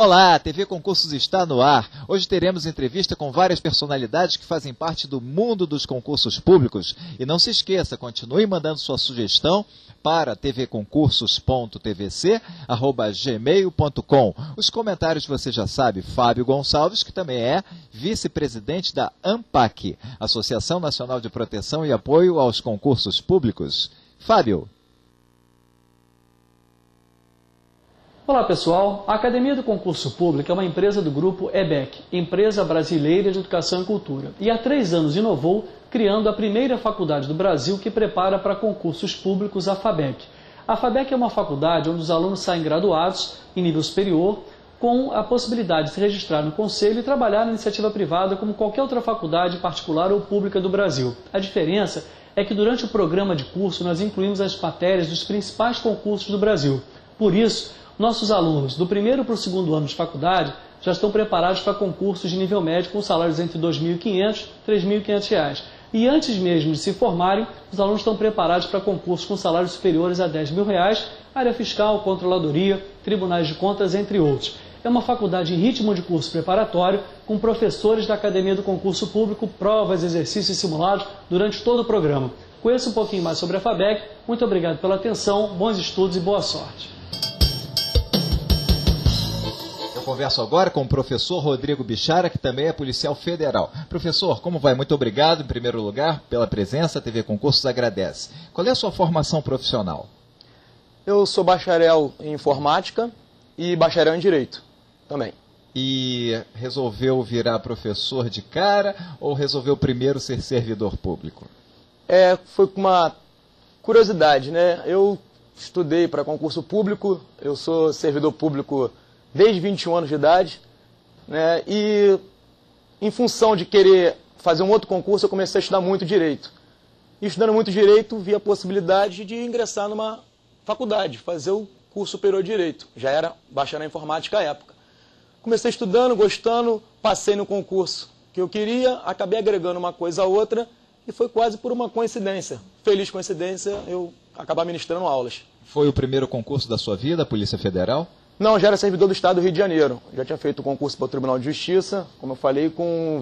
Olá, a TV Concursos está no ar. Hoje teremos entrevista com várias personalidades que fazem parte do mundo dos concursos públicos. E não se esqueça, continue mandando sua sugestão para tvconcursos.tvc@gmail.com. Os comentários você já sabe, Fábio Gonçalves, que também é vice-presidente da ANPAC, Associação Nacional de Proteção e Apoio aos Concursos Públicos. Fábio. Olá pessoal, a Academia do Concurso Público é uma empresa do grupo EBEC, Empresa Brasileira de Educação e Cultura, e há 3 anos inovou criando a primeira faculdade do Brasil que prepara para concursos públicos, a FABEC. A FABEC é uma faculdade onde os alunos saem graduados em nível superior com a possibilidade de se registrar no conselho e trabalhar na iniciativa privada como qualquer outra faculdade particular ou pública do Brasil. A diferença é que durante o programa de curso nós incluímos as matérias dos principais concursos do Brasil. Por isso, nossos alunos, do primeiro para o segundo ano de faculdade, já estão preparados para concursos de nível médio com salários entre R$ 2.500 e R$ 3.500. E antes mesmo de se formarem, os alunos estão preparados para concursos com salários superiores a R$ 10.000, área fiscal, controladoria, tribunais de contas, entre outros. É uma faculdade em ritmo de curso preparatório, com professores da Academia do Concurso Público, provas, exercícios e simulados durante todo o programa. Conheça um pouquinho mais sobre a FABEC. Muito obrigado pela atenção, bons estudos e boa sorte. Converso agora com o professor Rodrigo Bichara, que também é policial federal. Professor, como vai? Muito obrigado, em primeiro lugar, pela presença. A TV Concursos agradece. Qual é a sua formação profissional? Eu sou bacharel em informática e bacharel em direito também. E resolveu virar professor de cara ou resolveu primeiro ser servidor público? Foi com uma curiosidade, né? Eu estudei para concurso público, eu sou servidor público desde 21 anos de idade, né? E em função de querer fazer um outro concurso, eu comecei a estudar muito direito. E estudando muito direito, vi a possibilidade de ingressar numa faculdade, fazer o curso superior de direito. Já era bacharel em informática à época. Comecei estudando, gostando, passei no concurso que eu queria, acabei agregando uma coisa a outra e foi quase por uma coincidência. Feliz coincidência, eu acabar ministrando aulas. Foi o primeiro concurso da sua vida, a Polícia Federal? Não, já era servidor do Estado do Rio de Janeiro. Já tinha feito o concurso para o Tribunal de Justiça. Como eu falei, com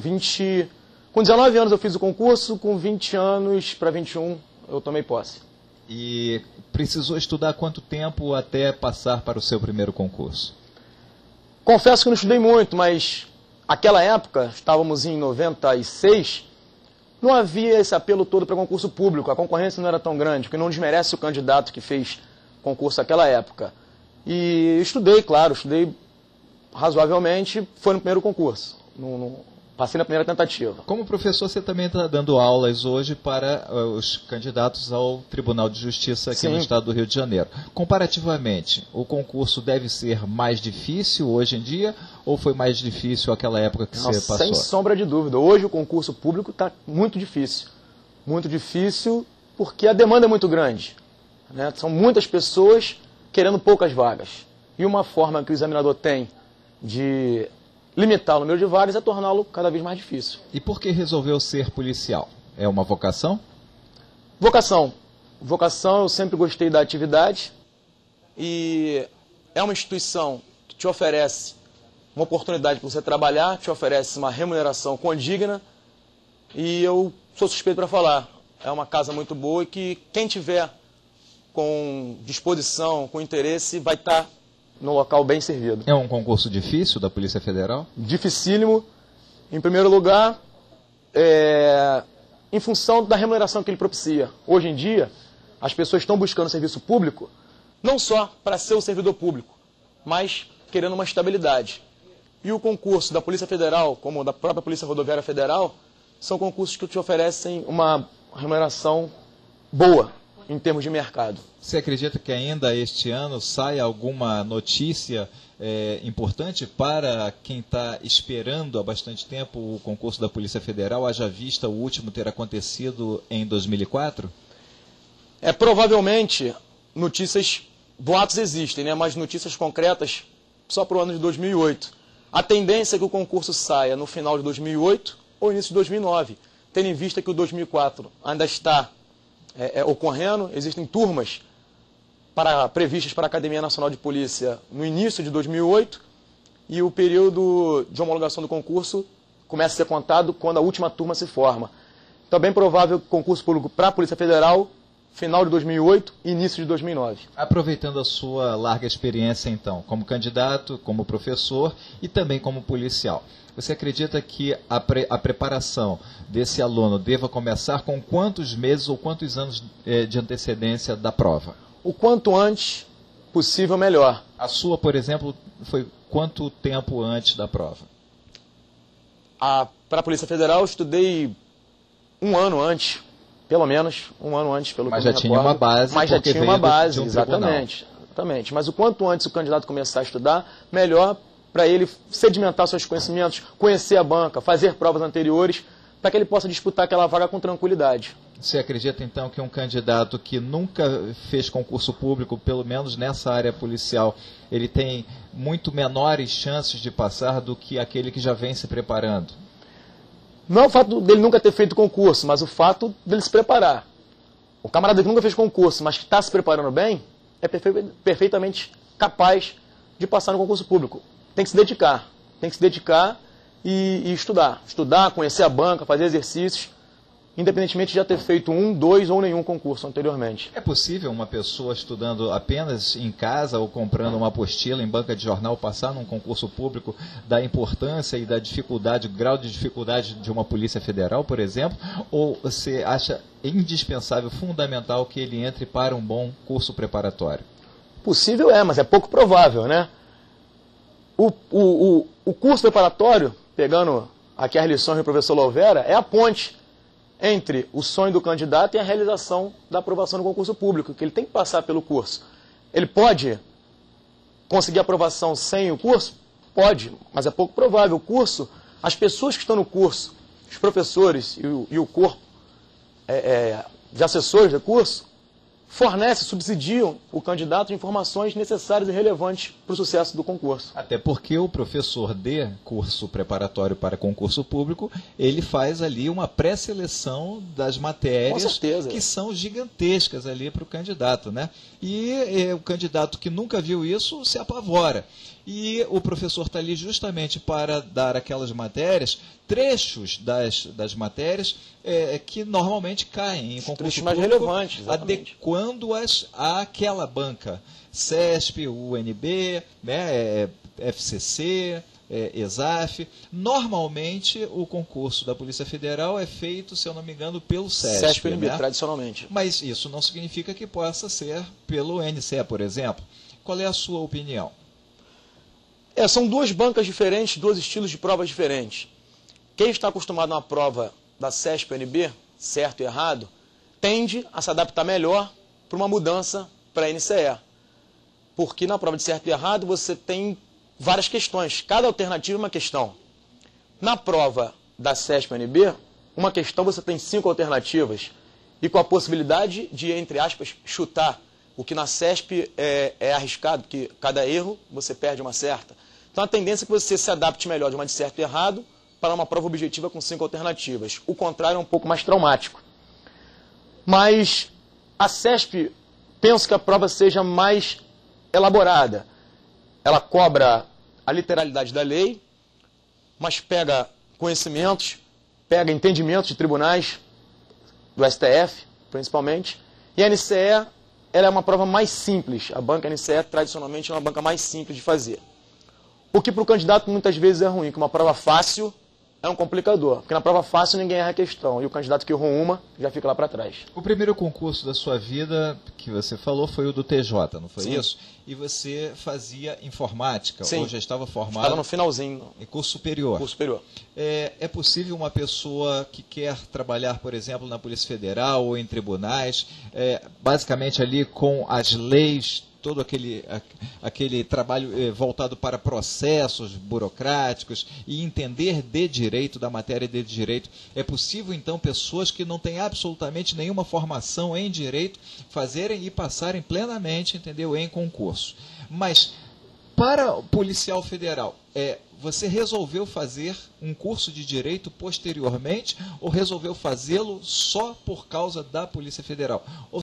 19 anos eu fiz o concurso, com 20 anos para 21 eu tomei posse. E precisou estudar quanto tempo até passar para o seu primeiro concurso? Confesso que não estudei muito, mas naquela época, estávamos em 96, não havia esse apelo todo para concurso público. A concorrência não era tão grande, porque não desmerece o candidato que fez concurso naquela época. E estudei, claro, estudei razoavelmente, foi no primeiro concurso, passei na primeira tentativa. Como professor, você também está dando aulas hoje para os candidatos ao Tribunal de Justiça aqui no estado do Rio de Janeiro. Comparativamente, o concurso deve ser mais difícil hoje em dia ou foi mais difícil aquela época que você passou? Sem sombra de dúvida. Hoje o concurso público está muito difícil. Muito difícil porque a demanda é muito grande, né? São muitas pessoas querendo poucas vagas. E uma forma que o examinador tem de limitar o número de vagas é torná-lo cada vez mais difícil. E por que resolveu ser policial? É uma vocação? Vocação. Vocação, eu sempre gostei da atividade e é uma instituição que te oferece uma oportunidade para você trabalhar, te oferece uma remuneração condigna e eu sou suspeito para falar. É uma casa muito boa e que quem tiver com disposição, com interesse, vai estar no local bem servido. É um concurso difícil da Polícia Federal? Dificílimo. Em primeiro lugar, em função da remuneração que ele propicia. Hoje em dia, as pessoas estão buscando serviço público, não só para ser o servidor público, mas querendo uma estabilidade. E o concurso da Polícia Federal, como da própria Polícia Rodoviária Federal, são concursos que te oferecem uma remuneração boa em termos de mercado. Você acredita que ainda este ano sai alguma notícia importante para quem está esperando há bastante tempo o concurso da Polícia Federal, haja vista o último ter acontecido em 2004? Provavelmente notícias, boatos existem, né? Mas notícias concretas só para o ano de 2008. A tendência é que o concurso saia no final de 2008 ou início de 2009, tendo em vista que o 2004 ainda está ocorrendo, existem turmas previstas para a Academia Nacional de Polícia no início de 2008 e o período de homologação do concurso começa a ser contado quando a última turma se forma. Então é bem provável que o concurso público para a Polícia Federal, final de 2008 e início de 2009. Aproveitando a sua larga experiência, então, como candidato, como professor e também como policial, você acredita que a preparação desse aluno deva começar com quantos meses ou quantos anos de antecedência da prova? O quanto antes possível, melhor. A sua, por exemplo, foi quanto tempo antes da prova? Para a Polícia Federal, eu estudei um ano antes, pelo menos um ano antes, pelo que eu me recordo. Mas já tinha uma base. Mas já tinha uma base, exatamente. Exatamente. Mas o quanto antes o candidato começar a estudar, melhor para ele sedimentar seus conhecimentos, conhecer a banca, fazer provas anteriores, para que ele possa disputar aquela vaga com tranquilidade. Você acredita, então, que um candidato que nunca fez concurso público, pelo menos nessa área policial, ele tem muito menores chances de passar do que aquele que já vem se preparando? Não é o fato dele nunca ter feito concurso, mas o fato dele se preparar. O camarada que nunca fez concurso, mas que está se preparando bem, é perfeitamente capaz de passar no concurso público. Tem que se dedicar e estudar. Estudar, conhecer a banca, fazer exercícios, independentemente de já ter feito um, dois ou nenhum concurso anteriormente. É possível uma pessoa estudando apenas em casa ou comprando uma apostila em banca de jornal passar num concurso público da importância e da dificuldade, o grau de dificuldade de uma Polícia Federal, por exemplo? Ou você acha indispensável, fundamental que ele entre para um bom curso preparatório? Possível é, mas é pouco provável, né? O curso preparatório, pegando aqui as lições do professor Louvera, é a ponte entre o sonho do candidato e a realização da aprovação do concurso público, que ele tem que passar pelo curso. Ele pode conseguir aprovação sem o curso? Pode, mas é pouco provável. O curso, as pessoas que estão no curso, os professores e o corpo de assessores do curso, fornecem, subsidiam o candidato de informações necessárias e relevantes para o sucesso do concurso. Até porque o professor de curso preparatório para concurso público, ele faz ali uma pré-seleção das matérias que são gigantescas ali para o candidato, né? E o candidato que nunca viu isso se apavora. E o professor está ali justamente para dar aquelas matérias, trechos das matérias que normalmente caem em concurso mais público, relevantes, adequando-as àquela banca. CESP, UNB, né, FCC, ESAF. Normalmente o concurso da Polícia Federal é feito, se eu não me engano, pelo CESP, UNB, né? tradicionalmente. Mas isso não significa que possa ser pelo NCE, por exemplo. Qual é a sua opinião? São duas bancas diferentes, dois estilos de provas diferentes. Quem está acostumado a uma prova da CESP-UNB, certo e errado, tende a se adaptar melhor para uma mudança para a NCE. Porque na prova de certo e errado você tem várias questões, cada alternativa é uma questão. Na prova da CESP-UNB, uma questão você tem 5 alternativas e com a possibilidade de, entre aspas, chutar. O que na CESP é arriscado, porque cada erro você perde uma certa. Então a tendência é que você se adapte melhor de uma de certo e errado para uma prova objetiva com 5 alternativas. O contrário é um pouco mais traumático. Mas a CESP, penso que a prova seja mais elaborada. Ela cobra a literalidade da lei, mas pega conhecimentos, pega entendimentos de tribunais, do STF, principalmente. E a NCE, ela é uma prova mais simples. A banca NCE, tradicionalmente, é uma banca mais simples de fazer. O que para o candidato muitas vezes é ruim, que uma prova fácil é um complicador. Porque na prova fácil ninguém erra a questão. E o candidato que errou uma já fica lá para trás. O primeiro concurso da sua vida, que você falou, foi o do TJ, não foi? Sim. Isso? E você fazia informática? Sim. Ou já estava formado? Estava no finalzinho. Em curso superior? Curso superior. É possível uma pessoa que quer trabalhar, por exemplo, na Polícia Federal ou em tribunais, basicamente ali com as leis, todo aquele trabalho voltado para processos burocráticos e entender de direito, da matéria de direito. É possível, então, pessoas que não têm absolutamente nenhuma formação em direito fazerem e passarem plenamente, entendeu, em concurso. Mas, para o policial federal, você resolveu fazer um curso de direito posteriormente ou resolveu fazê-lo só por causa da Polícia Federal?